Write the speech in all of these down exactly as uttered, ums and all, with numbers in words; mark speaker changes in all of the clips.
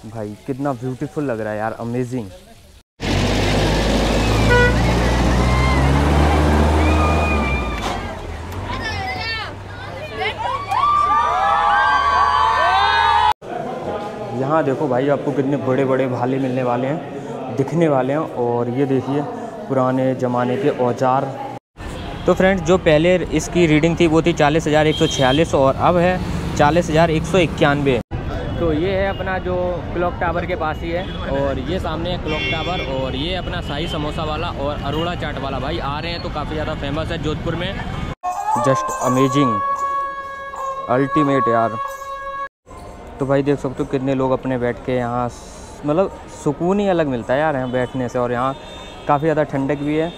Speaker 1: भाई कितना ब्यूटीफुल लग रहा है यार, अमेजिंग। यहाँ देखो भाई, आपको कितने बड़े बड़े भाले मिलने वाले हैं, दिखने वाले हैं। और ये देखिए पुराने ज़माने के औजार। तो फ्रेंड्स, जो पहले इसकी रीडिंग थी वो थी चालीस हज़ार एक सौ छियालीस और अब है चालीस हज़ार एक सौ इक्यानवे। तो ये है अपना जो क्लॉक टावर के पास ही है, और ये सामने है क्लॉक टावर, और ये अपना शाही समोसा वाला और अरोड़ा चाट वाला भाई आ रहे हैं। तो काफ़ी ज़्यादा फेमस है जोधपुर में। जस्ट अमेजिंग, अल्टीमेट यार। तो भाई देख सकते हो कितने लोग अपने बैठ के यहाँ, मतलब सुकून ही अलग मिलता है यार यहाँ बैठने से। और यहाँ काफ़ी ज़्यादा ठंडक भी है।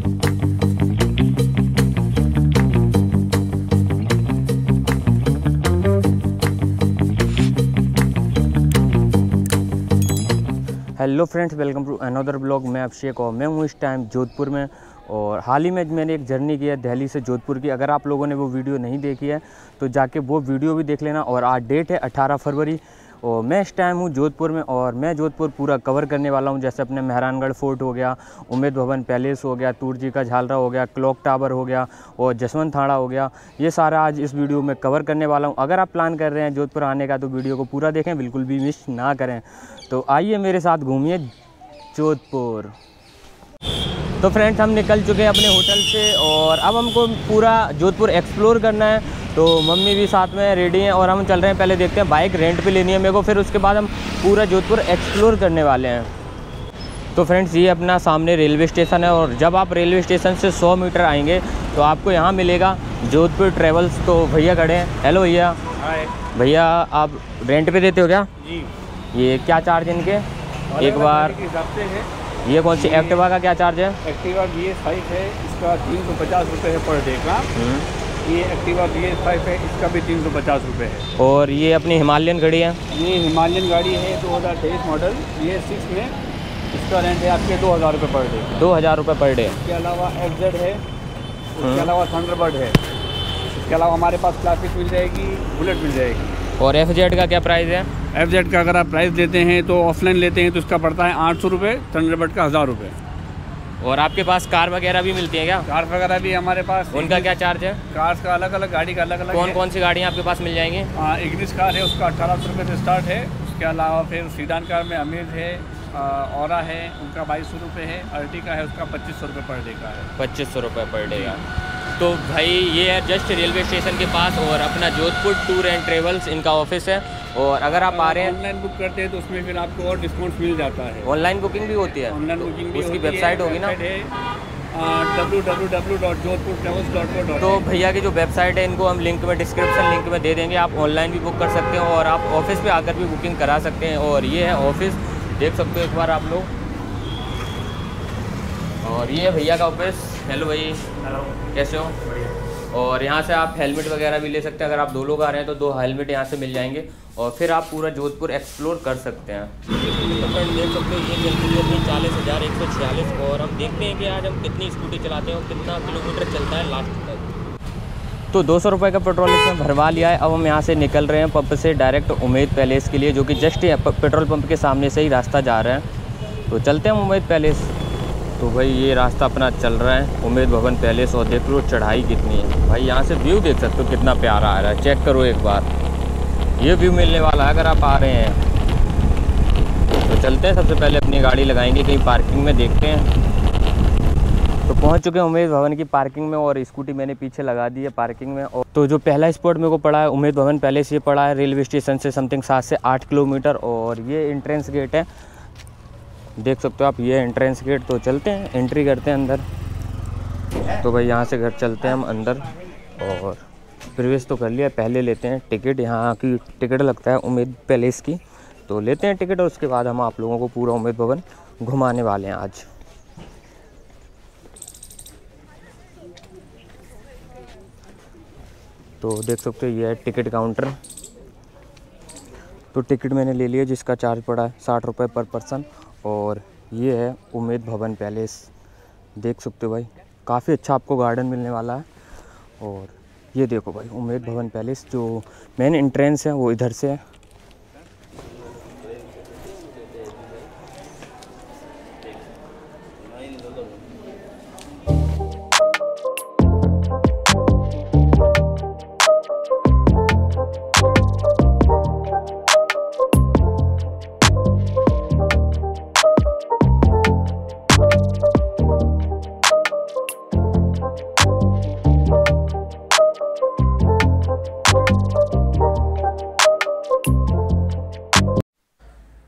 Speaker 1: Hello friends, welcome to another blog. मैं अभिषेक और मैं हूँ इस टाइम जोधपुर में। और हाल ही में मैंने एक जर्नी की है दिल्ली से जोधपुर की। अगर आप लोगों ने वो वीडियो नहीं देखी है तो जाके वो वीडियो भी देख लेना। और आज डेट है अठारह फरवरी और मैं इस टाइम हूँ जोधपुर में, और मैं जोधपुर पूरा कवर करने वाला हूँ। जैसे अपने मेहरानगढ़ फोर्ट हो गया, उम्मेद भवन पैलेस हो गया, तूरजी का झालरा हो गया, क्लॉक टावर हो गया और जसवंत थाड़ा हो गया। ये सारा आज इस वीडियो में कवर करने वाला हूँ। अगर आप प्लान कर रहे हैं जोधपुर आने का तो वीडियो को पूरा देखें, बिल्कुल भी मिस ना करें। तो आइए मेरे साथ घूमिए जोधपुर। तो फ्रेंड्स, हम निकल चुके हैं अपने होटल से और अब हमको पूरा जोधपुर एक्सप्लोर करना है। तो मम्मी भी साथ में रेडी हैं और हम चल रहे हैं। पहले देखते हैं, बाइक रेंट पे लेनी है मेरे को, फिर उसके बाद हम पूरा जोधपुर एक्सप्लोर करने वाले हैं। तो फ्रेंड्स, ये अपना सामने रेलवे स्टेशन है और जब आप रेलवे स्टेशन से सौ मीटर आएंगे तो आपको यहाँ मिलेगा जोधपुर ट्रेवल्स। तो भैया खड़े हैं। हेलो भैया।
Speaker 2: हाय
Speaker 1: भैया, आप रेंट पे देते हो क्या?
Speaker 2: जी।
Speaker 1: ये क्या चार्ज है इनके? एक बार
Speaker 2: के हिसाब से है।
Speaker 1: ये कौन सी एक्टिवा का क्या चार्ज है?
Speaker 2: एक्टिवा बी एस फाइव है, इसका तीन सौ पचास रुपये है पर डे का। ये एक्टिवा बी एस फाइव है, इसका भी तीन सौ पचास रुपये है।
Speaker 1: और ये अपनी हिमालयन गाड़ी है?
Speaker 2: ये हिमालयन गाड़ी है दो हज़ार तेईस मॉडल बी एस सिक्स में। इसका रेंट है आपके दो हज़ार रुपये पर डे।
Speaker 1: दो हज़ार रुपये पर डे।
Speaker 2: इसके अलावा एफ जेड है, इसके अलावा थंडरबर्ड है, इसके अलावा हमारे पास क्लासिक मिल जाएगी, बुलेट मिल जाएगी।
Speaker 1: और एफ जेड का क्या प्राइस है?
Speaker 2: एफ जेड का अगर आप प्राइस देते हैं तो ऑफलाइन लेते हैं तो इसका पड़ता है आठ सौ रुपये, थंडरबर्ड का हज़ार रुपये।
Speaker 1: और आपके पास कार वगैरह भी मिलती है क्या?
Speaker 2: कार वगैरह भी हमारे पास।
Speaker 1: उनका क्या चार्ज है?
Speaker 2: कार्स का अलग अलग, गाड़ी का अलग अलग।
Speaker 1: कौन कौन सी गाड़ियाँ आपके पास मिल जाएंगी?
Speaker 2: इग्निस कार है, उसका अठारह सौ रुपये से स्टार्ट है। उसके अलावा फिर सीडान कार में अमेज है, औरा है, उनका बाईस सौ रुपये है। अर्टिका है, उसका पच्चीस सौ रुपये पर डे का है।
Speaker 1: पच्चीस सौ रुपये पर डे का। तो भाई ये है जस्ट रेलवे स्टेशन के पास और अपना जोधपुर टूर एंड ट्रेवल्स इनका ऑफिस है। और अगर आप आ रहे हैं
Speaker 2: ऑनलाइन बुक करते हैं तो उसमें फिर आपको और डिस्काउंट मिल जाता है।
Speaker 1: ऑनलाइन बुकिंग भी होती है?
Speaker 2: ऑनलाइन बुकिंग भी
Speaker 1: उसकी वेबसाइट होगी ना?
Speaker 2: W W W dot Jodhpur travels dot co dot.
Speaker 1: तो भैया की जो वेबसाइट है इनको हम लिंक में, डिस्क्रिप्शन लिंक में दे देंगे। आप ऑनलाइन भी बुक कर सकते हो और आप ऑफिस पे आकर भी बुकिंग करा सकते हैं। और ये है ऑफिस, देख सकते हो एक बार आप लोग। और ये है भैया का ऑफिस। हेलो भाई।
Speaker 2: हेलो,
Speaker 1: कैसे हो? और यहाँ से आप हेलमेट वगैरह भी ले सकते हैं। अगर आप दो लोग आ रहे हैं तो दो हेलमेट यहाँ से मिल जाएंगे और फिर आप पूरा जोधपुर एक्सप्लोर कर सकते हैं। तो फ्रेंड देख सकते हो ये चलती है अपनी चालीस हज़ार एक सौ छियालीस। और हम देखते हैं कि आज हम कितनी स्कूटी चलाते हैं और कितना किलोमीटर चलता है लास्ट तक। तो दो सौ रुपये का पेट्रोल इसमें भरवा लिया है। अब हम यहाँ से निकल रहे हैं पंप से डायरेक्ट उम्मेद पैलेस के लिए, जो कि जस्ट पेट्रोल पंप के सामने से ही रास्ता जा रहा है। तो चलते हैं उम्मेद पैलेस। तो भाई ये रास्ता अपना चल रहा है उम्मेद भवन पैलेस। और देख लो चढ़ाई कितनी है भाई, यहाँ से व्यू देख सकते हो कितना प्यारा आ रहा है। चेक करो एक बार, ये व्यू मिलने वाला है अगर आप आ रहे हैं। तो चलते हैं, सबसे पहले अपनी गाड़ी लगाएंगे कहीं पार्किंग में, देखते हैं। तो पहुँच चुके हैं उम्मेद भवन की पार्किंग में और स्कूटी मैंने पीछे लगा दी है पार्किंग में। और तो जो पहला स्पॉट मेरे को पड़ा है उम्मेद भवन पैलेस, ये पड़ा है रेलवे स्टेशन से समथिंग सात से आठ किलोमीटर। और ये एंट्रेंस गेट है, देख सकते हो आप, ये एंट्रेंस गेट। तो चलते हैं, एंट्री करते हैं अंदर। तो भाई यहाँ से घर चलते हैं हम अंदर। और प्रवेश तो कर लिया, पहले लेते हैं टिकट। यहाँ की टिकट लगता है उम्मेद पैलेस की, तो लेते हैं टिकट और उसके बाद हम आप लोगों को पूरा उम्मेद भवन घुमाने वाले हैं आज। तो देख सकते हो ये है टिकट काउंटर। तो टिकट मैंने ले लिया जिसका चार्ज पड़ा है साठ रुपये पर पर्सन। और ये है उम्मेद भवन पैलेस, देख सकते हो भाई, काफ़ी अच्छा आपको गार्डन मिलने वाला है। और ये देखो भाई उम्मेद भवन पैलेस, जो मेन एंट्रेंस है वो इधर से है।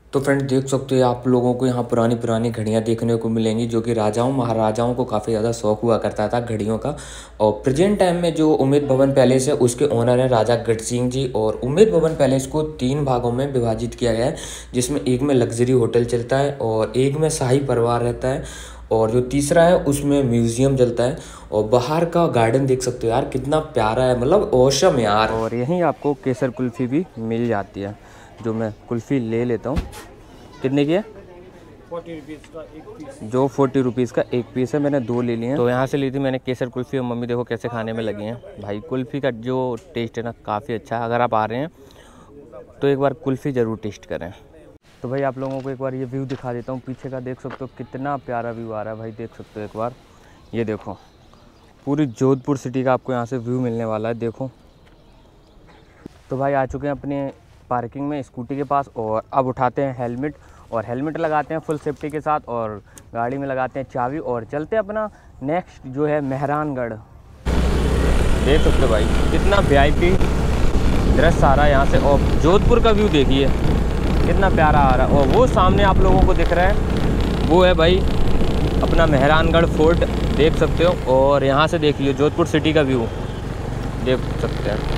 Speaker 1: तो फ्रेंड देख सकते हो आप लोगों को यहाँ पुरानी पुरानी घड़ियाँ देखने को मिलेंगी, जो कि राजाओं महाराजाओं को काफ़ी ज़्यादा शौक हुआ करता था घड़ियों का। और प्रेजेंट टाइम में जो उम्मेद भवन पैलेस है उसके ओनर हैं राजा गढ़ सिंह जी। और उम्मेद भवन पैलेस को तीन भागों में विभाजित किया गया है, जिसमें एक में लग्जरी होटल चलता है और एक में शाही परिवार रहता है और जो तीसरा है उसमें म्यूज़ियम चलता है। और बाहर का गार्डन देख सकते हो यार कितना प्यारा है, मतलब ऑसम यार। और यहीं आपको केसर कुल्फ़ी भी मिल जाती है, जो मैं कुल्फ़ी ले लेता हूँ। कितने की है?
Speaker 2: फोर्टी रुपीज़ का एक पीस।
Speaker 1: जो फोर्टी रुपीज़ का एक पीस है, मैंने दो ले लिए हैं। तो यहाँ से ली थी मैंने केसर कुल्फ़ी और मम्मी देखो कैसे खाने में लगी हैं। भाई कुल्फ़ी का जो टेस्ट है ना काफ़ी अच्छा है। अगर आप आ रहे हैं तो एक बार कुल्फ़ी ज़रूर टेस्ट करें। तो भाई आप लोगों को एक बार ये व्यू दिखा देता हूँ पीछे का। देख सकते हो कितना प्यारा व्यू आ रहा है भाई, देख सकते हो एक बार। ये देखो पूरी जोधपुर सिटी का आपको यहाँ से व्यू मिलने वाला है, देखो। तो भाई आ चुके हैं अपने पार्किंग में स्कूटी के पास और अब उठाते हैं हेलमेट और हेलमेट लगाते हैं फुल सेफ्टी के साथ और गाड़ी में लगाते हैं चाबी और चलते हैं अपना नेक्स्ट जो है मेहरानगढ़। देख सकते हो भाई कितना वीआईपी दृश्य आ रहा है यहाँ से और जोधपुर का व्यू देखिए कितना प्यारा आ रहा है। और वो सामने आप लोगों को दिख रहा है वो है भाई अपना मेहरानगढ़ फोर्ट, देख सकते हो। और यहाँ से देख लियो जोधपुर सिटी का व्यू देख सकते हैं।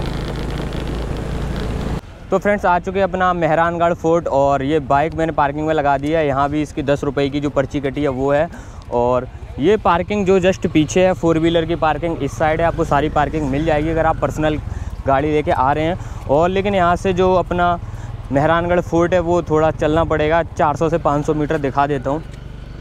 Speaker 1: तो फ्रेंड्स आ चुके हैं अपना मेहरानगढ़ फोर्ट और ये बाइक मैंने पार्किंग में लगा दी है। यहाँ भी इसकी दस रुपये की जो पर्ची कटी है वो है। और ये पार्किंग जो जस्ट पीछे है फोर व्हीलर की पार्किंग इस साइड है, आपको सारी पार्किंग मिल जाएगी अगर आप पर्सनल गाड़ी लेके आ रहे हैं। और लेकिन यहाँ से जो अपना मेहरानगढ़ फोर्ट है वो थोड़ा चलना पड़ेगा, चार सौ से पाँच सौ मीटर दिखा देता हूँ।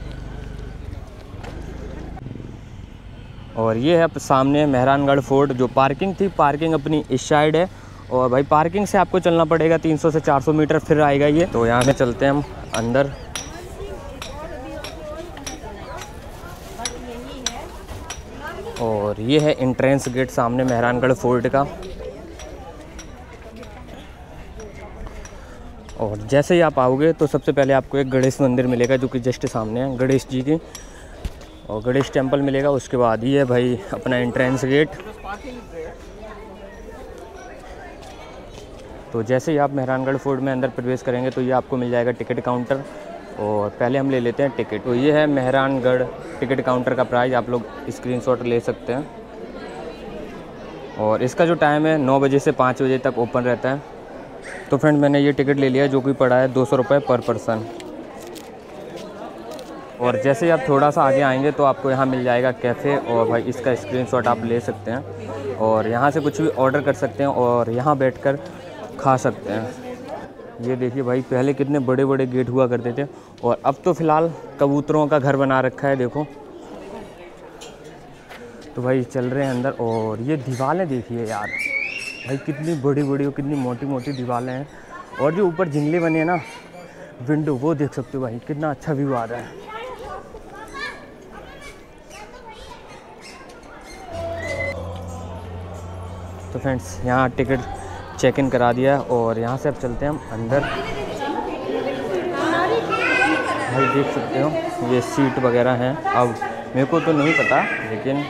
Speaker 1: और ये है सामने मेहरानगढ़ फोर्ट। जो पार्किंग थी पार्किंग अपनी इस साइड है और भाई पार्किंग से आपको चलना पड़ेगा तीन सौ से चार सौ मीटर फिर आएगा ये। तो यहाँ से चलते हैं हम अंदर। और ये है एंट्रेंस गेट सामने मेहरानगढ़ फोर्ट का। और जैसे ही आप आओगे तो सबसे पहले आपको एक गणेश मंदिर मिलेगा जो कि जस्ट सामने है गणेश जी की, और गणेश टेम्पल मिलेगा। उसके बाद ये है भाई अपना एंट्रेंस गेट। तो जैसे ही आप मेहरानगढ़ फोर्ट में अंदर प्रवेश करेंगे तो ये आपको मिल जाएगा टिकट काउंटर। और पहले हम ले लेते हैं टिकट। तो ये है मेहरानगढ़ टिकट काउंटर का प्राइस, आप लोग स्क्रीनशॉट ले सकते हैं। और इसका जो टाइम है नौ बजे से पाँच बजे तक ओपन रहता है। तो फ्रेंड मैंने ये टिकट ले लिया जो कि पड़ा है दो सौ रुपये पर पर्सन। और जैसे ही आप थोड़ा सा आगे आएंगे तो आपको यहाँ मिल जाएगा कैफ़े और भाई इसका स्क्रीनशॉट आप ले सकते हैं और यहाँ से कुछ भी ऑर्डर कर सकते हैं और यहाँ बैठकर खा सकते हैं। ये देखिए भाई पहले कितने बड़े बड़े गेट हुआ करते थे और अब तो फ़िलहाल कबूतरों का घर बना रखा है, देखो। तो भाई चल रहे हैं अंदर। और ये दीवारें देखिए यार भाई कितनी बड़ी बड़ी और कितनी मोटी मोटी दीवारें हैं। और जो ऊपर जिंगले बने हैं ना विंडो, वो देख सकते हो भाई कितना अच्छा व्यू आ रहा है। तो फ्रेंड्स यहाँ टिकट चेक इन करा दिया है और यहाँ से अब चलते हैं हम अंदर। भाई देख सकते हो ये सीट वगैरह हैं, अब मेरे को तो नहीं पता लेकिन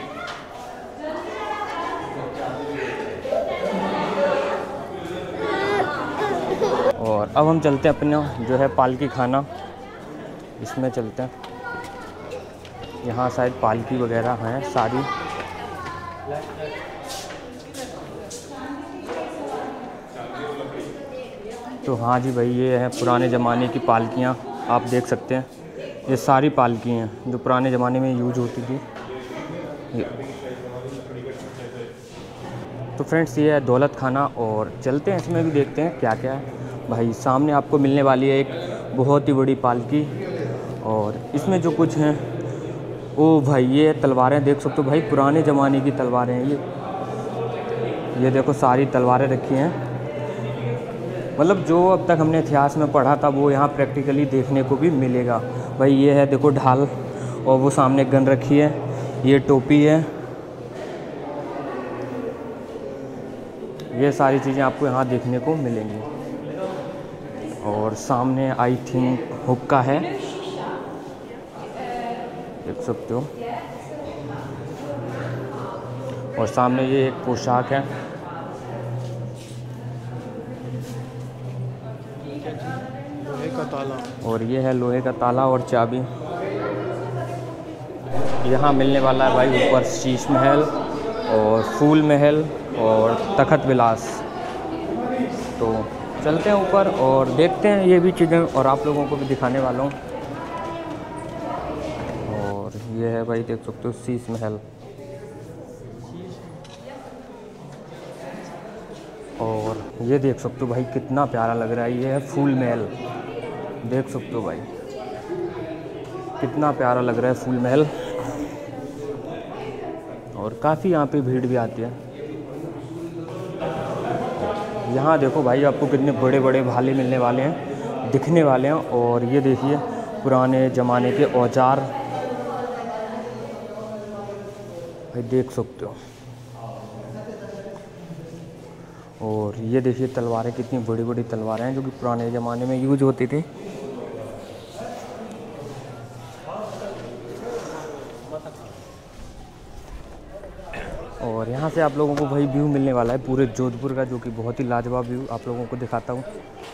Speaker 1: और अब हम चलते हैं अपना जो है पालकी खाना, इसमें चलते हैं। यहाँ शायद पालकी वगैरह हैं सारी। तो हाँ जी भाई ये है पुराने ज़माने की पालकियाँ, आप देख सकते हैं ये सारी पालकी हैं जो पुराने ज़माने में यूज होती थी। तो फ्रेंड्स ये है दौलत खाना और चलते हैं इसमें भी देखते हैं क्या क्या है। भाई सामने आपको मिलने वाली है एक बहुत ही बड़ी पालकी और इसमें जो कुछ हैं ओ भाई ये तलवारें देख सकते हो भाई, पुराने ज़माने की तलवारें हैं ये। ये देखो सारी तलवारें रखी हैं, मतलब जो अब तक हमने इतिहास में पढ़ा था वो यहाँ प्रैक्टिकली देखने को भी मिलेगा। भाई ये है देखो ढाल और वो सामने गन रखी है, ये टोपी है, ये सारी चीज़ें आपको यहाँ देखने को मिलेंगी। और सामने आई थिंक हुक्का है, देख सकते हो। और सामने ये एक पोशाक है।
Speaker 3: लोहे का ताला।
Speaker 1: और ये है लोहे का ताला और चाबी। यहाँ मिलने वाला है भाई ऊपर शीश महल और फूल महल और तखत विलास। तो चलते हैं ऊपर और देखते हैं ये भी चीज़ें और आप लोगों को भी दिखाने वाला हूँ। और ये है भाई देख सकते हो शीश महल। और ये देख सकते हो भाई कितना प्यारा लग रहा है। ये है फूल महल, देख सकते हो भाई कितना प्यारा लग रहा है फूल महल। और काफ़ी यहाँ पे भीड़ भी आती है। यहाँ देखो भाई आपको कितने बड़े बड़े भाले मिलने वाले हैं, दिखने वाले हैं। और ये देखिए पुराने ज़माने के औजार भाई देख सकते हो। और ये देखिए तलवारें, कितनी बड़ी बड़ी तलवारें हैं जो कि पुराने ज़माने में यूज होती थी। और यहाँ से आप लोगों को भाई व्यू मिलने वाला है पूरे जोधपुर का, जो कि बहुत ही लाजवाब व्यू आप लोगों को दिखाता हूँ।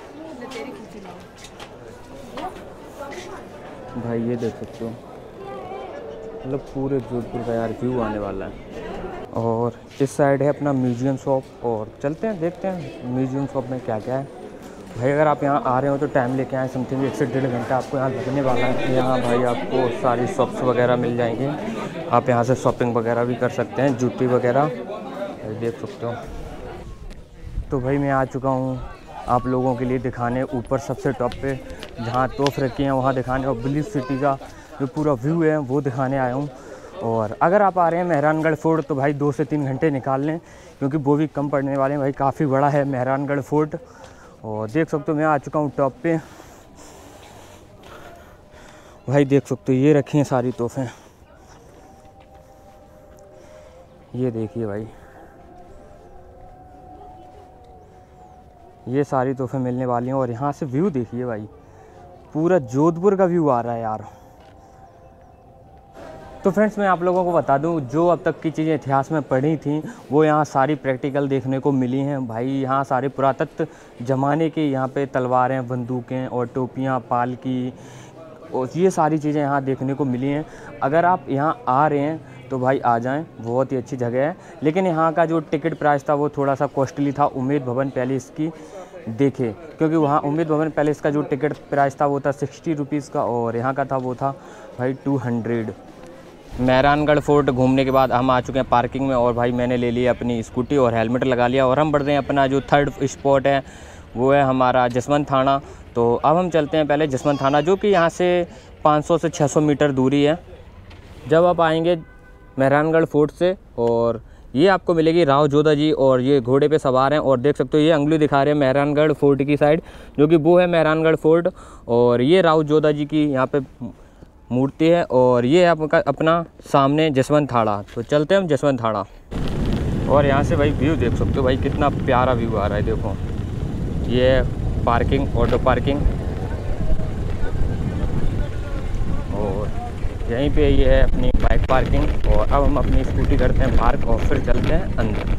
Speaker 1: भाई ये देख सकते हो मतलब पूरे जोधपुर का यार व्यू आने वाला है। और इस साइड है अपना म्यूजियम शॉप। और चलते हैं देखते हैं म्यूजियम शॉप में क्या क्या है। भाई अगर आप यहाँ आ रहे हो तो टाइम लेके आए, समथिंग एक से डेढ़ घंटा आपको यहाँ लगने वाला है। यहाँ भाई आपको सारी शॉप्स वगैरह मिल जाएंगे, आप यहाँ से शॉपिंग वगैरह भी कर सकते हैं, जूती वगैरह देख सकते हो। तो भाई मैं आ चुका हूँ आप लोगों के लिए दिखाने ऊपर सबसे टॉप पे जहाँ तोफ रखी हैं वहाँ दिखाने, और ब्लू सिटी का जो पूरा व्यू है वो दिखाने आया हूँ। और अगर आप आ रहे हैं मेहरानगढ़ फोर्ट तो भाई दो से तीन घंटे निकाल लें, क्योंकि वो भी कम पड़ने वाले हैं। भाई काफ़ी बड़ा है मेहरानगढ़ फोर्ट। और देख सकते हो मैं आ चुका हूँ टॉप पे। भाई देख सकते हो ये रखी हैं सारी तोहफें, ये देखिए भाई ये सारी तोहफें मिलने वाली हैं। और यहाँ से व्यू देखिए भाई, पूरा जोधपुर का व्यू आ रहा है यार। तो फ्रेंड्स मैं आप लोगों को बता दूं, जो अब तक की चीज़ें इतिहास में पढ़ी थी वो यहाँ सारी प्रैक्टिकल देखने को मिली हैं। भाई यहाँ सारे पुरातत्व ज़माने के यहाँ पे तलवारें, बंदूकें और टोपियाँ, पालकी और ये सारी चीज़ें यहाँ देखने को मिली हैं। अगर आप यहाँ आ रहे हैं तो भाई आ जाएं, बहुत ही अच्छी जगह है। लेकिन यहाँ का जो टिकट प्राइस था वो थोड़ा सा कॉस्टली था उम्मीद भवन पैलेस की देखे, क्योंकि वहाँ उम्मीद भवन पैलेस का जो टिकट प्राइस था वो था सिक्सटी रुपीज़ का, और यहाँ का था वो था भाई टू हंड्रेड। मेहरानगढ़ फोर्ट घूमने के बाद हम आ चुके हैं पार्किंग में। और भाई मैंने ले लिया अपनी स्कूटी और हेलमेट लगा लिया, और हम बढ़ रहे हैं अपना जो थर्ड स्पॉट है वो है हमारा जसवंत थाना। तो अब हम चलते हैं पहले जसवंत थाना, जो कि यहाँ से पाँच सौ से छह सौ मीटर दूरी है। जब आप आएंगे मेहरानगढ़ फोर्ट से, और ये आपको मिलेगी राव जोधा जी, और ये घोड़े पे सवार हैं। और देख सकते हो ये अंगुली दिखा रहे हैं मेहरानगढ़ फोर्ट की साइड, जो कि वो है मेहरानगढ़ फोर्ट। और ये राव जोधा जी की यहाँ पे मूर्ति है, और ये है आपका अपना सामने जसवंत थाड़ा। तो चलते हैं हम जसवंत थाड़ा। और यहाँ से भाई व्यू देख सकते हो भाई कितना प्यारा व्यू आ रहा है। देखो ये है पार्किंग, ऑटो पार्किंग, और यहीं पे ये है अपनी बाइक पार्किंग। और अब हम अपनी स्कूटी करते हैं पार्क और फिर चलते हैं अंदर।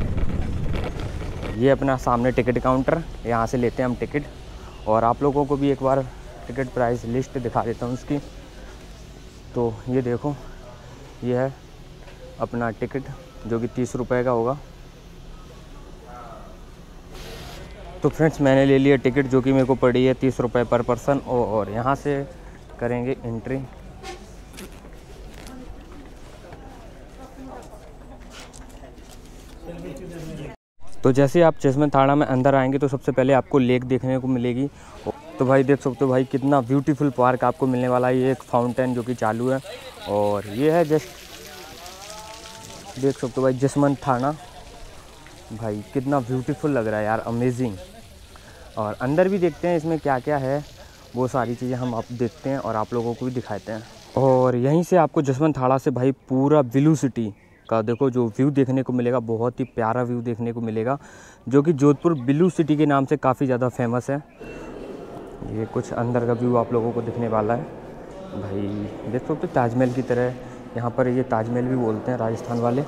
Speaker 1: ये अपना सामने टिकट काउंटर, यहाँ से लेते हैं हम टिकट। और आप लोगों को भी एक बार टिकट प्राइस लिस्ट दिखा देता हूँ उसकी। तो ये देखो ये है अपना टिकट जो कि तीस रुपए का होगा। तो फ्रेंड्स मैंने ले लिया टिकट जो कि मेरे को पड़ी है तीस रुपए पर पर्सन। और यहाँ से करेंगे एंट्री। तो जैसे आप जसवंत थाड़ा में अंदर आएंगे तो सबसे पहले आपको लेक देखने को मिलेगी। तो भाई देख सकते हो भाई कितना ब्यूटीफुल पार्क आपको मिलने वाला है। ये एक फाउंटेन जो कि चालू है, और ये है जस्ट देख सकते हो भाई जसवंत थाना। भाई कितना ब्यूटीफुल लग रहा है यार, अमेजिंग। और अंदर भी देखते हैं इसमें क्या क्या है, वो सारी चीज़ें हम आप देखते हैं और आप लोगों को भी दिखाते हैं। और यहीं से आपको जसवंत थाड़ा से भाई पूरा ब्लू सिटी का देखो जो व्यू देखने को मिलेगा, बहुत ही प्यारा व्यू देखने को मिलेगा, जो कि जोधपुर ब्लू सिटी के नाम से काफ़ी ज़्यादा फेमस है। ये कुछ अंदर का व्यू आप लोगों को दिखने वाला है। भाई देख सकते हो ताजमहल की तरह, यहाँ पर ये ताजमहल भी बोलते हैं राजस्थान वाले।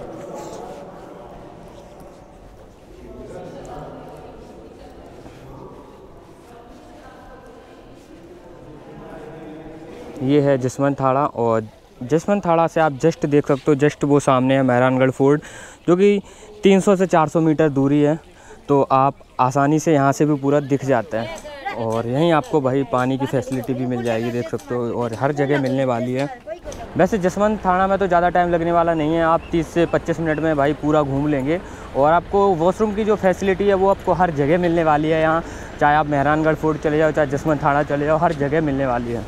Speaker 1: ये है जसवंत थाड़ा, और जसवंत थाड़ा से आप जस्ट देख सकते हो, जस्ट वो सामने है मेहरानगढ़ फोर्ट, जो कि तीन सौ से चार सौ मीटर दूरी है। तो आप आसानी से यहाँ से भी पूरा दिख जाता है। और यहीं आपको भाई पानी की फैसिलिटी भी मिल जाएगी, देख सकते हो, और हर जगह मिलने वाली है। वैसे जसवंत थाड़ा में तो ज़्यादा टाइम लगने वाला नहीं है, आप तीस से पच्चीस मिनट में भाई पूरा घूम लेंगे। और आपको वॉशरूम की जो फैसिलिटी है वो आपको हर जगह मिलने वाली है यहाँ, चाहे आप मेहरानगढ़ फोर्ट चले जाओ, चाहे जसवंत थाड़ा चले जाओ, हर जगह मिलने वाली है।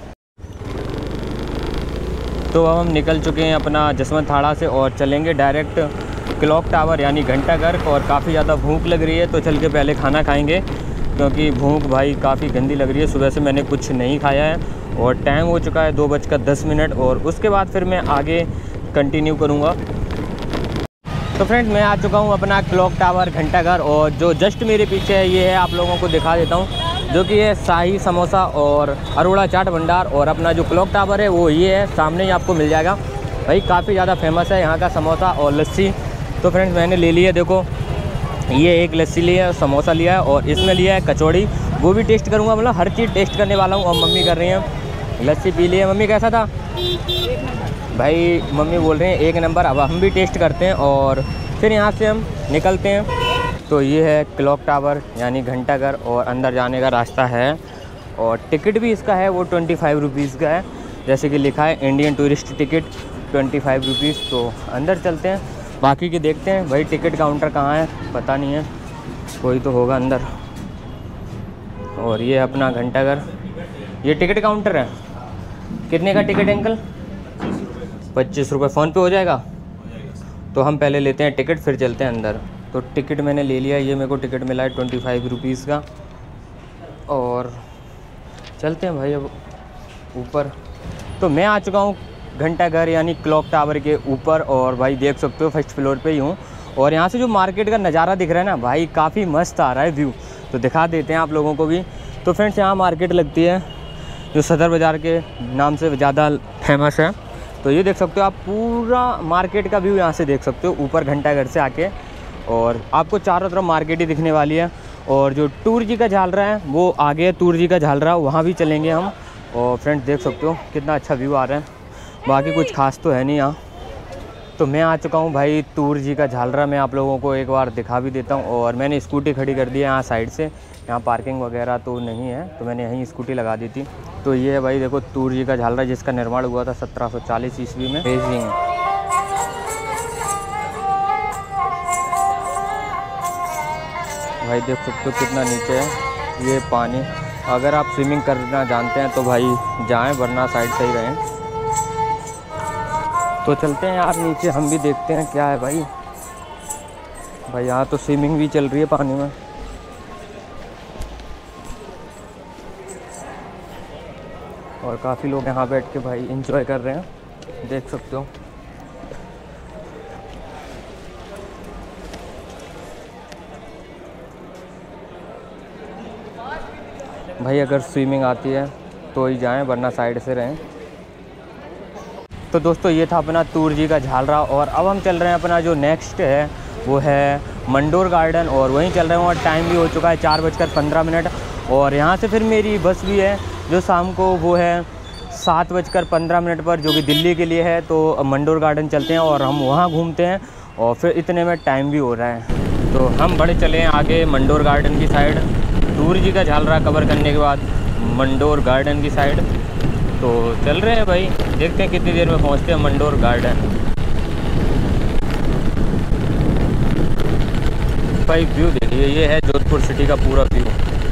Speaker 1: तो अब हम निकल चुके हैं अपना जसवंत थाड़ा से और चलेंगे डायरेक्ट क्लॉक टावर यानी घंटाघर। और काफ़ी ज़्यादा भूख लग रही है, तो चल के पहले खाना खाएंगे, क्योंकि भूख भाई काफ़ी गंदी लग रही है। सुबह से मैंने कुछ नहीं खाया है और टाइम हो चुका है दो बजकर दस मिनट, और उसके बाद फिर मैं आगे कंटिन्यू करूँगा। तो फ्रेंड, मैं आ चुका हूँ अपना क्लॉक टावर घंटाघर, और जो जस्ट मेरे पीछे है ये है, आप लोगों को दिखा देता हूँ, जो कि है शाही समोसा और अरोड़ा चाट भंडार। और अपना जो क्लॉक टावर है वो ये है, सामने ही आपको मिल जाएगा। भाई काफ़ी ज़्यादा फेमस है यहाँ का समोसा और लस्सी। तो फ्रेंड्स, मैंने ले लिया, देखो ये एक लस्सी लिया है, समोसा लिया है, और इसमें लिया है कचौड़ी, वो भी टेस्ट करूँगा। मतलब हर चीज़ टेस्ट करने वाला हूँ। और मम्मी कर रही हैं, लस्सी पी ली है। मम्मी कैसा था? भाई मम्मी बोल रहे हैं एक नंबर। अब हम भी टेस्ट करते हैं और फिर यहाँ से हम निकलते हैं। तो ये है क्लॉक टावर यानी घंटाघर, और अंदर जाने का रास्ता है। और टिकट भी इसका है वो ट्वेंटी फाइव रुपीज़ का है, जैसे कि लिखा है Indian tourist ticket twenty five rupees. तो अंदर चलते हैं, बाकी के देखते हैं। भाई टिकट काउंटर कहाँ है पता नहीं है, कोई तो होगा अंदर। और ये अपना घंटाघर, ये टिकट काउंटर है। कितने का टिकट अंकल? पच्चीस रुपये। फ़ोन पे हो जाएगा? तो हम पहले लेते हैं टिकट, फिर चलते हैं अंदर। तो टिकट मैंने ले लिया, ये मेरे को टिकट मिला है ट्वेंटी फाइव रुपीज़ का। और चलते हैं भाई अब ऊपर। तो मैं आ चुका हूँ घंटाघर यानी क्लॉक टावर के ऊपर, और भाई देख सकते हो फर्स्ट फ्लोर पे ही हूँ। और यहाँ से जो मार्केट का नज़ारा दिख रहा है ना भाई, काफ़ी मस्त आ रहा है व्यू, तो दिखा देते हैं आप लोगों को भी। तो फ्रेंड्स, यहाँ मार्केट लगती है जो सदर बाज़ार के नाम से ज़्यादा फेमस है। तो ये देख सकते हो आप, पूरा मार्केट का व्यू यहाँ से देख सकते हो ऊपर घंटाघर से आके। और आपको चारों तरफ मार्केट ही दिखने वाली है। और जो टूर जी का झालरा है वो आगे है, टूर जी का झालरा, वहाँ भी चलेंगे हम। और फ्रेंड्स देख सकते हो कितना अच्छा व्यू आ रहा है, बाकी कुछ खास तो है नहीं यहाँ। तो मैं आ चुका हूँ भाई टूर जी का झालरा, मैं आप लोगों को एक बार दिखा भी देता हूँ। और मैंने स्कूटी खड़ी कर दी है यहाँ साइड से, यहाँ पार्किंग वगैरह तो नहीं है, तो मैंने यहीं स्कूटी लगा दी थी। तो ये है भाई देखो टूर जी का झालरा, जिसका निर्माण हुआ था सत्रह सौ चालीस ईस्वी में। बेजिंग भाई देख सकते हो कितना नीचे है ये पानी। अगर आप स्विमिंग करना जानते हैं तो भाई जाएं, वरना साइड से ही रहें। तो चलते हैं यार नीचे, हम भी देखते हैं क्या है भाई। भाई यहाँ तो स्विमिंग भी चल रही है पानी में। और काफ़ी लोग यहाँ बैठ के भाई एंजॉय कर रहे हैं, देख सकते हो। भाई अगर स्विमिंग आती है तो ही जाएं, वरना साइड से रहें। तो दोस्तों ये था अपना टूर जी का झालरा, और अब हम चल रहे हैं अपना जो नेक्स्ट है वो है मंडोर गार्डन, और वहीं चल रहे हैं। और टाइम भी हो चुका है चार बजकर पंद्रह मिनट, और यहाँ से फिर मेरी बस भी है जो शाम को वो है सात बजकर पंद्रह मिनट पर, जो कि दिल्ली के लिए है। तो मंडोर गार्डन चलते हैं और हम वहाँ घूमते हैं, और फिर इतने में टाइम भी हो रहा है। तो हम बढ़े चले हैं आगे मंडोर गार्डन की साइड, टूर जी का झालरा कवर करने के बाद मंडोर गार्डन की साइड। तो चल रहे हैं भाई, देखते हैं कितनी देर में पहुंचते हैं मंडोर गार्डन। भाई व्यू देखिए, ये है जोधपुर सिटी का पूरा व्यू।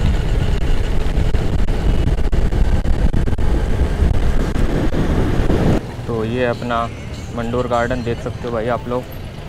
Speaker 1: तो ये अपना मंडोर गार्डन देख सकते हो भाई आप लोग।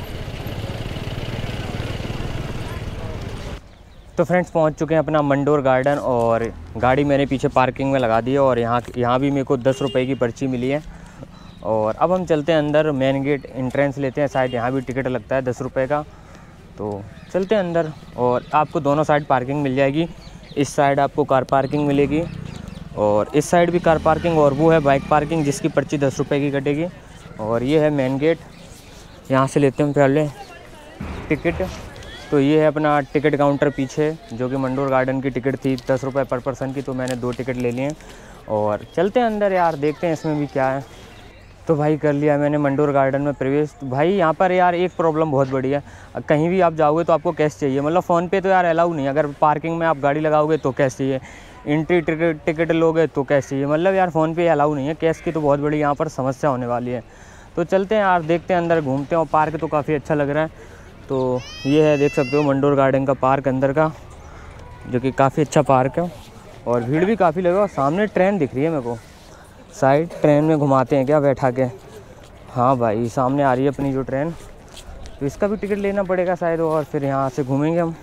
Speaker 1: तो फ्रेंड्स पहुंच चुके हैं अपना मंडोर गार्डन, और गाड़ी मैंने पीछे पार्किंग में लगा दी है। और यहाँ यहाँ भी मेरे को दस रुपए की पर्ची मिली है। और अब हम चलते हैं अंदर, मेन गेट एंट्रेंस लेते हैं, शायद यहाँ भी टिकट लगता है दस रुपये का। तो चलते हैं अंदर, और आपको दोनों साइड पार्किंग मिल जाएगी। इस साइड आपको कार पार्किंग मिलेगी, और इस साइड भी कार पार्किंग, और वो है बाइक पार्किंग जिसकी पर्ची दस रुपये की कटेगी। और ये है मेन गेट, यहाँ से लेते हैं पहले टिकट। तो ये है अपना टिकट काउंटर पीछे, जो कि मंडोर गार्डन की टिकट थी दस रुपये पर पर्सन की, तो मैंने दो टिकट ले लिए हैं। और चलते हैं अंदर यार, देखते हैं इसमें भी क्या है। तो भाई कर लिया मैंने मंडोर गार्डन में प्रवेश। तो भाई यहाँ पर यार एक प्रॉब्लम बहुत बड़ी है, कहीं भी आप जाओगे तो आपको कैश चाहिए, मतलब फ़ोन पे तो यार अलाउ नहीं है। अगर पार्किंग में आप गाड़ी लगाओगे तो कैश चाहिए, एंट्री टिकट टिकट लोगे तो कैश चाहिए, मतलब यार फ़ोन पे अलाउ नहीं है। कैश की तो बहुत बड़ी यहाँ पर समस्या होने वाली है। तो चलते हैं यार, देखते हैं अंदर, घूमते हैं। और पार्क तो काफ़ी अच्छा लग रहा है। तो ये है, देख सकते हो मंडोर गार्डन का पार्क अंदर का, जो कि काफ़ी अच्छा पार्क है। और भीड़ भी काफ़ी लगा। और सामने ट्रेन दिख रही है मेरे को, साइड ट्रेन में घुमाते हैं क्या बैठा के? हाँ भाई, सामने आ रही है अपनी जो ट्रेन, तो इसका भी टिकट लेना पड़ेगा शायद, और फिर यहाँ से घूमेंगे हम।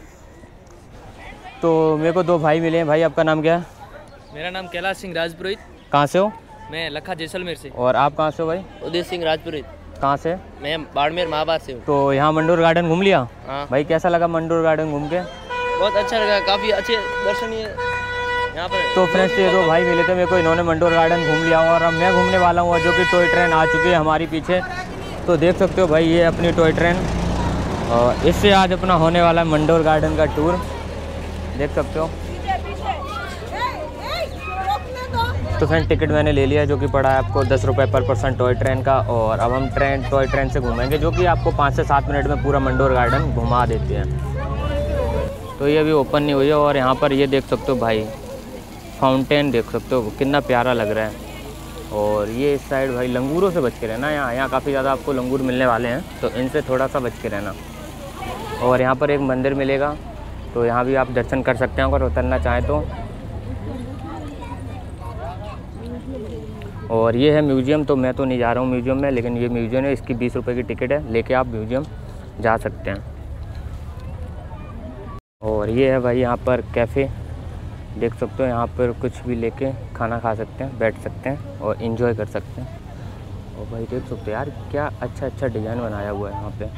Speaker 1: तो मेरे को दो भाई मिले हैं। भाई आपका नाम क्या है?
Speaker 3: मेरा नाम कैलाश सिंह राजपुरोहित।
Speaker 1: कहाँ से हो?
Speaker 3: मैं लखा जैसलमेर से।
Speaker 1: और आप कहाँ से हो भाई?
Speaker 3: उदय सिंह राजपुरोहित।
Speaker 1: कहाँ से?
Speaker 3: मैं बाड़मेर महाबाद से हूँ।
Speaker 1: तो यहाँ मंडोर गार्डन घूम लिया?
Speaker 3: हाँ
Speaker 1: भाई कैसा लगा मंडोर गार्डन घूम के?
Speaker 3: बहुत अच्छा लगा, काफ़ी अच्छे दर्शनीय यहाँ पर।
Speaker 1: तो फ्रेंड्स ये दो भाई मिले थे मेरे को, इन्होंने मंडोर गार्डन घूम लिया और अब मैं घूमने वाला हूँ, जो कि टॉय ट्रेन आ चुकी है हमारी पीछे। तो देख सकते हो भाई, ये अपनी टॉय ट्रेन, और इससे आज अपना होने वाला है मंडोर गार्डन का टूर, देख सकते हो। तो फ्रेंड टिकट मैंने ले लिया, जो कि पड़ा है आपको दस रुपये पर पर्सन टॉय ट्रेन का। और अब हम ट्रेन टॉय ट्रेन से घूमेंगे, जो कि आपको पाँच से सात मिनट में पूरा मंडोर गार्डन घुमा देते हैं। तो ये अभी ओपन नहीं हुई है। और यहाँ पर ये देख सकते हो भाई, फाउंटेन देख सकते हो, कितना प्यारा लग रहा है। और ये इस साइड भाई लंगूरों से बच के रहना, यहाँ यहाँ काफ़ी ज़्यादा आपको लंगूर मिलने वाले हैं, तो इनसे थोड़ा सा बच के रहना। और यहाँ पर एक मंदिर मिलेगा, तो यहाँ भी आप दर्शन कर सकते हैं अगर उतरना चाहें तो। और ये है म्यूज़ियम, तो मैं तो नहीं जा रहा हूँ म्यूज़ियम में, लेकिन ये म्यूज़ियम है, इसकी बीस रुपये की टिकट है, लेके आप म्यूज़ियम जा सकते हैं। और ये है भाई यहाँ पर कैफ़े, देख सकते हो, यहाँ पर कुछ भी लेके खाना खा सकते हैं, बैठ सकते हैं और इन्जॉय कर सकते हैं। और भाई देख सकते हो यार, क्या अच्छा अच्छा डिज़ाइन बनाया हुआ है यहाँ पे।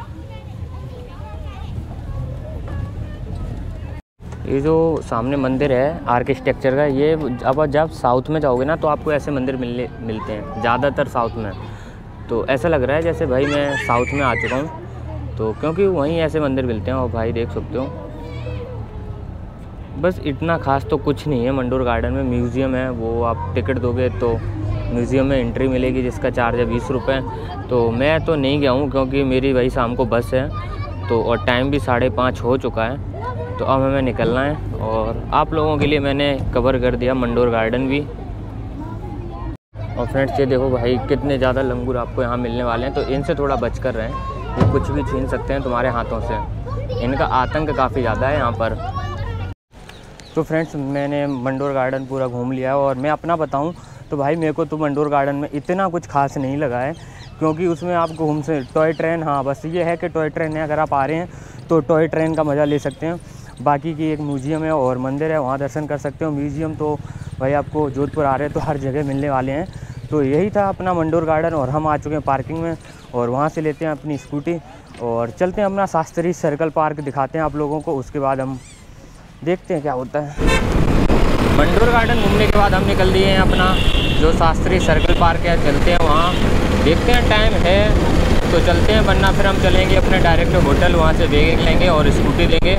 Speaker 1: ये जो सामने मंदिर है आर्किटेक्चर का, ये अब जब साउथ में जाओगे ना तो आपको ऐसे मंदिर मिलने मिलते हैं ज़्यादातर साउथ में। तो ऐसा लग रहा है जैसे भाई मैं साउथ में आ चुका हूँ, तो क्योंकि वहीं ऐसे मंदिर मिलते हैं। और भाई देख सकते हो, बस इतना खास तो कुछ नहीं है मंडोर गार्डन में। म्यूज़ियम है, वो आप टिकट दोगे तो म्यूज़ियम में एंट्री मिलेगी, जिसका चार्ज है बीस रुपये। तो मैं तो नहीं गया हूँ, क्योंकि मेरी भाई शाम को बस है, तो और टाइम भी साढ़े पाँच हो चुका है, तो अब हमें निकलना है। और आप लोगों के लिए मैंने कवर कर दिया मंडोर गार्डन भी। और फ्रेंड्स ये देखो भाई, कितने ज़्यादा लंगूर आपको यहाँ मिलने वाले हैं, तो इनसे थोड़ा बच कर रहें, ये कुछ भी छीन सकते हैं तुम्हारे हाथों से। इनका आतंक काफ़ी ज़्यादा है यहाँ पर। तो फ्रेंड्स मैंने मंडोर गार्डन पूरा घूम लिया। और मैं अपना बताऊँ तो भाई, मेरे को तो मंडोर गार्डन में इतना कुछ खास नहीं लगा है, क्योंकि उसमें आपको घूम से टॉय ट्रेन, हाँ बस ये है कि टॉय ट्रेन है, अगर आप आ रहे हैं तो टॉय ट्रेन का मज़ा ले सकते हैं। बाकी की एक म्यूज़ियम है और मंदिर है, वहाँ दर्शन कर सकते हो। म्यूज़ियम तो भाई आपको जोधपुर आ रहे हैं तो हर जगह मिलने वाले हैं। तो यही था अपना मंडोर गार्डन, और हम आ चुके हैं पार्किंग में, और वहाँ से लेते हैं अपनी स्कूटी और चलते हैं अपना शास्त्री सर्कल पार्क दिखाते हैं आप लोगों को। उसके बाद हम देखते हैं क्या होता है। मंडोर गार्डन घूमने के बाद हम निकल दिए हैं अपना जो शास्त्री सर्कल पार्क है, चलते हैं वहाँ, देखते हैं टाइम है तो चलते हैं, वरना फिर हम चलेंगे अपने डायरेक्ट होटल, वहाँ से बैग लेंगे और स्कूटी लेंगे।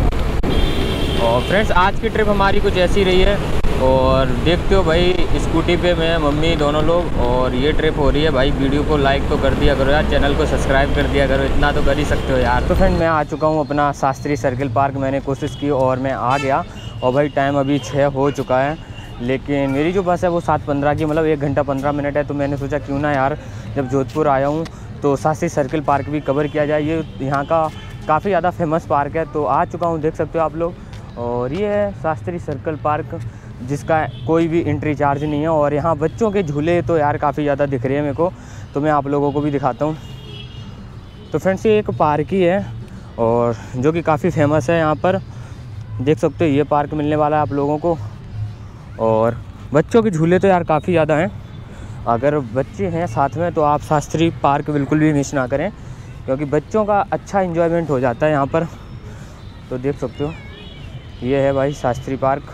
Speaker 1: और फ्रेंड्स आज की ट्रिप हमारी कुछ ऐसी रही है, और देखते हो भाई स्कूटी पे मैं मम्मी दोनों लोग, और ये ट्रिप हो रही है भाई। वीडियो को लाइक तो कर दिया करो यार, चैनल को सब्सक्राइब कर दिया करो, इतना तो कर ही सकते हो यार। तो फ्रेंड मैं आ चुका हूँ अपना शास्त्री सर्कल पार्क, मैंने कोशिश की और मैं आ गया। और भाई टाइम अभी छः हो चुका है, लेकिन मेरी जो बस है वो सात पंद्रह की, मतलब एक घंटा पंद्रह मिनट है। तो मैंने सोचा क्यों ना यार, जब जोधपुर आया हूँ तो शास्त्री सर्कल पार्क भी कवर किया जाए। ये यहाँ का काफ़ी ज़्यादा फेमस पार्क है। तो आ चुका हूँ, देख सकते हो आप लोग। और ये है शास्त्री सर्कल पार्क, जिसका कोई भी एंट्री चार्ज नहीं है। और यहाँ बच्चों के झूले तो यार काफ़ी ज़्यादा दिख रहे हैं मेरे को, तो मैं आप लोगों को भी दिखाता हूँ। तो फ्रेंड्स ये एक पार्क ही है, और जो कि काफ़ी फेमस है यहाँ पर, देख सकते हो ये पार्क मिलने वाला है आप लोगों को। और बच्चों के झूले तो यार काफ़ी ज़्यादा हैं, अगर बच्चे हैं साथ में तो आप शास्त्री पार्क बिल्कुल भी मिस ना करें, क्योंकि बच्चों का अच्छा इन्जॉयमेंट हो जाता है यहाँ पर। तो देख सकते हो ये है भाई शास्त्री पार्क,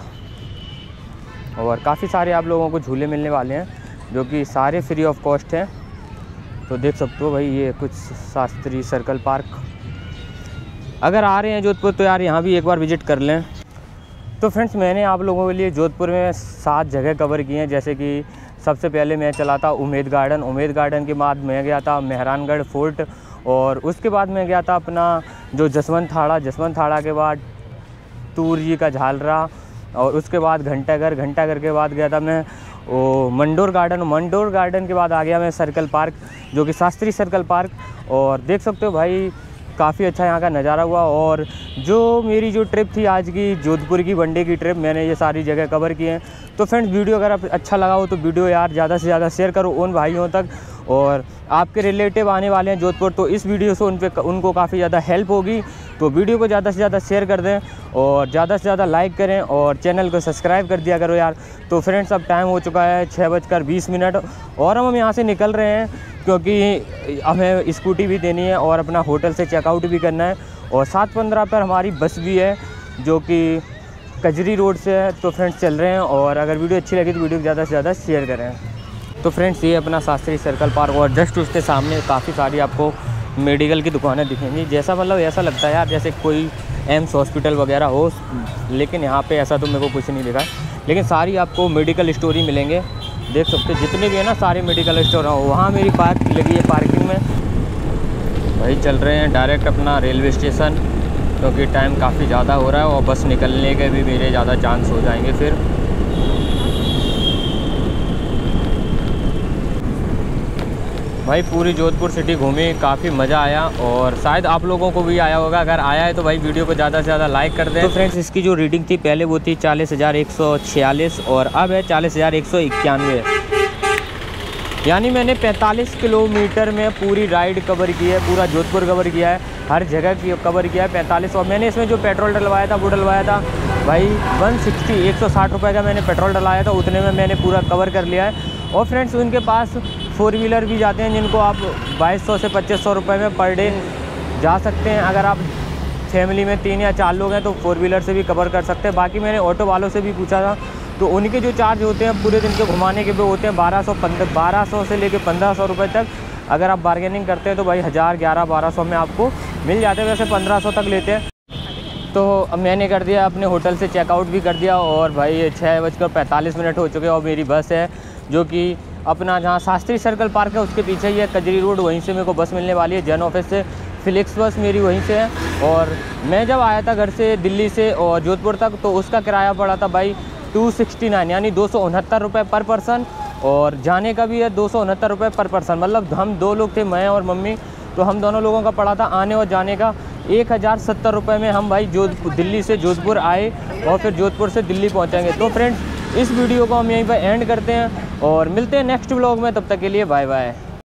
Speaker 1: और काफ़ी सारे आप लोगों को झूले मिलने वाले हैं, जो कि सारे फ्री ऑफ कॉस्ट हैं। तो देख सकते हो भाई ये कुछ शास्त्री सर्कल पार्क। अगर आ रहे हैं जोधपुर तो यार यहाँ भी एक बार विज़िट कर लें। तो फ्रेंड्स मैंने आप लोगों के लिए जोधपुर में सात जगह कवर की हैं। जैसे कि सबसे पहले मैं चला था उम्मेद गार्डन, उम्मेद गार्डन के बाद मैं गया था मेहरानगढ़ फोर्ट, और उसके बाद मैं गया था अपना जो जसवंत थाड़ा, जसवंत थाड़ा के बाद तूर जी का झालरा, और उसके बाद घंटाघर, घंटाघर के बाद गया था मैं ओ मंडोर गार्डन, मंडोर गार्डन के बाद आ गया मैं सर्कल पार्क जो कि शास्त्री सर्कल पार्क। और देख सकते हो भाई काफ़ी अच्छा यहाँ का नज़ारा हुआ। और जो मेरी जो ट्रिप थी आज की जोधपुर की वनडे की ट्रिप, मैंने ये सारी जगह कवर की हैं। तो फ्रेंड्स वीडियो अगर आप अच्छा लगा हो तो वीडियो यार ज़्यादा से ज़्यादा शेयर करो उन भाइयों तक, और आपके रिलेटिव आने वाले हैं जोधपुर तो इस वीडियो से उन पे उनको काफ़ी ज़्यादा हेल्प होगी। तो वीडियो को ज़्यादा से ज़्यादा शेयर कर दें और ज़्यादा से ज़्यादा लाइक करें और चैनल को सब्सक्राइब कर दिया करो यार। तो फ्रेंड्स अब टाइम हो चुका है छः बजकर बीस मिनट और हम हम यहाँ से निकल रहे हैं क्योंकि हमें स्कूटी भी देनी है और अपना होटल से चेकआउट भी करना है। और सात पंद्रह पर हमारी बस भी है जो कि कजरी रोड से है। तो फ्रेंड्स चल रहे हैं, और अगर वीडियो अच्छी लगी तो वीडियो को ज़्यादा से ज़्यादा शेयर करें। तो फ्रेंड्स ये अपना शास्त्री सर्कल पार्क, और जस्ट उसके सामने काफ़ी सारी आपको मेडिकल की दुकानें दिखेंगी। जैसा मतलब ऐसा लगता है यार जैसे कोई एम्स हॉस्पिटल वगैरह हो, लेकिन यहाँ पे ऐसा तो मेरे को कुछ नहीं दिखा, लेकिन सारी आपको मेडिकल स्टोर ही मिलेंगे। देख सकते हो जितने भी है ना सारे मेडिकल स्टोर हैं। वहाँ मेरी पार्क लगी है पार्किंग में। वही चल रहे हैं डायरेक्ट अपना रेलवे स्टेशन, क्योंकि टाइम काफ़ी ज़्यादा हो रहा है और बस निकलने के भी मेरे ज़्यादा चांस हो जाएंगे फिर। भाई पूरी जोधपुर सिटी घूमी, काफ़ी मज़ा आया और शायद आप लोगों को भी आया होगा। अगर आया है तो भाई वीडियो को ज़्यादा से ज़्यादा लाइक कर दें। तो फ्रेंड्स इसकी जो रीडिंग थी पहले वो थी चालीस हज़ार एक सौ छियालीस और अब है चालीस हज़ार एक सौ इक्यानवे, यानी मैंने पैंतालीस किलोमीटर में पूरी राइड कवर की है, पूरा जोधपुर कवर किया है, हर जगह की कवर किया है पैंतालीस। और मैंने इसमें जो पेट्रोल डलवाया था वो डलवाया था भाई वन सिक्सटी एक सौ साठ रुपये का मैंने पेट्रोल डलाया था, उतने में मैंने पूरा कवर कर लिया है। और फ्रेंड्स उनके पास फोर व्हीलर भी जाते हैं जिनको आप बाईस सौ से पच्चीस सौ रुपये में पर डे जा सकते हैं। अगर आप फैमिली में तीन या चार लोग हैं तो फोर व्हीलर से भी कवर कर सकते हैं। बाकी मैंने ऑटो वालों से भी पूछा था तो उनके जो चार्ज होते हैं पूरे दिन के घुमाने के भी होते हैं बारह सौ पंद्रह बारह सौ से लेकर पंद्रह सौ रुपये तक। अगर आप बार्गेनिंग करते हैं तो भाई हज़ार ग्यारह बारह सौ में आपको मिल जाते हैं, वैसे पंद्रह सौ तक लेते हैं। तो अब मैंने कर दिया अपने होटल से चेकआउट भी कर दिया और भाई छः बजकर पैंतालीस मिनट हो चुके हैं और मेरी बस है जो कि अपना जहाँ शास्त्री सर्कल पार्क है उसके पीछे ही है कजरी रोड, वहीं से मेरे को बस मिलने वाली है जन ऑफिस से। फ्लिक्स बस मेरी वहीं से है। और मैं जब आया था घर से दिल्ली से और जोधपुर तक तो उसका किराया पड़ा था भाई टू सिक्सटी नाइन यानी दो सौ उनहत्तर रुपये पर पर्सन, और जाने का भी है दो सौ उनहत्तर रुपये पर पर्सन। मतलब हम दो लोग थे, मैं और मम्मी, तो हम दोनों लोगों का पड़ा था आने और जाने का एक हज़ार सत्तर रुपये में हम भाई जोधपुर दिल्ली से जोधपुर आए और फिर जोधपुर से दिल्ली पहुंचेंगे। तो फ्रेंड्स इस वीडियो को हम यहीं पर एंड करते हैं और मिलते हैं नेक्स्ट व्लॉग में, तब तक के लिए बाय बाय।